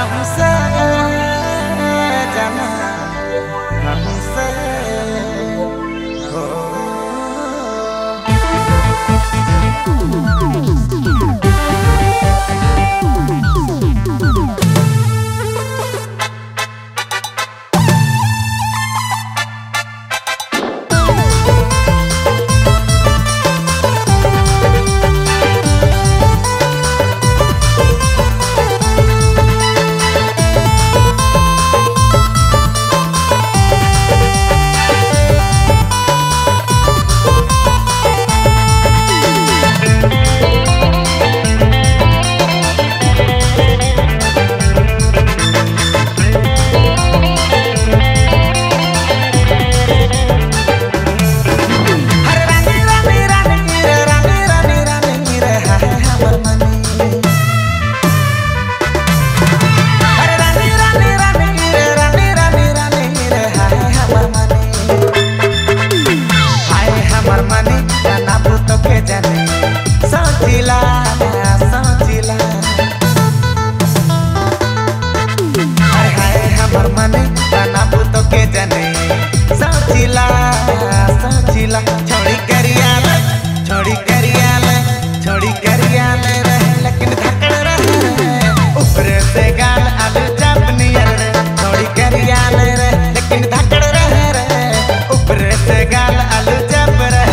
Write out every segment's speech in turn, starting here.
हमसे जाना हमसे हो। छोड़ी करियाले रहे लेकिन धकड़ रहे ऊपर से गाल आलू चाप नियर रे। छोड़ी करियाले रहे लेकिन धकड़ रहे ऊपर से गाल आलू चाप रहे।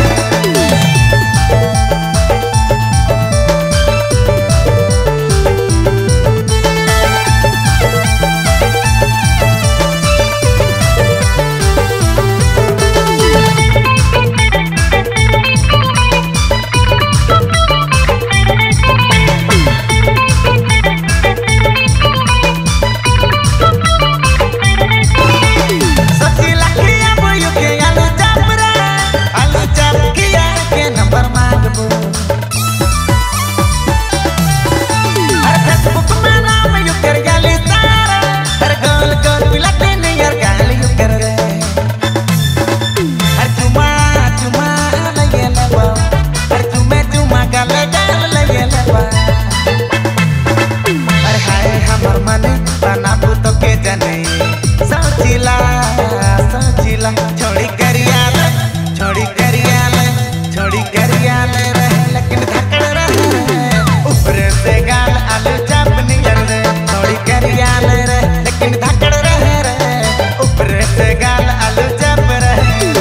छोड़ी करियाले रहे लेकिन धकड़ रहे ऊपर से गाल आलू चाप नियर रे। छोड़ी करियाले रहे लेकिन धकड़ रहे ऊपर से गाल आलू चाप रहे।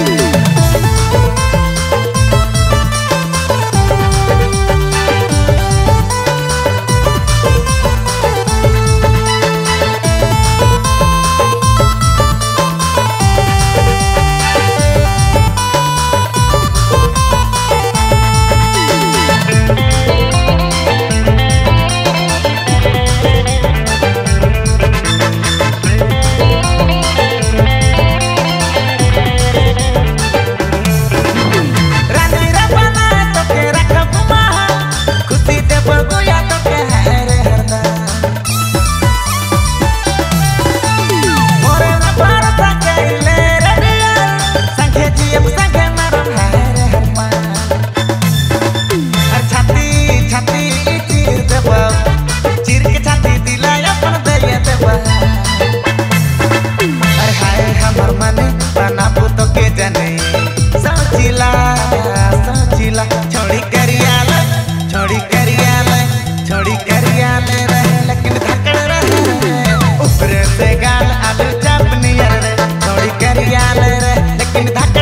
छोड़ी करियाले रहे लेकिन धकड़ रहे ऊपर से गाल आलू चाप नियर रे। छोड़ी करियाले रहे लेकिन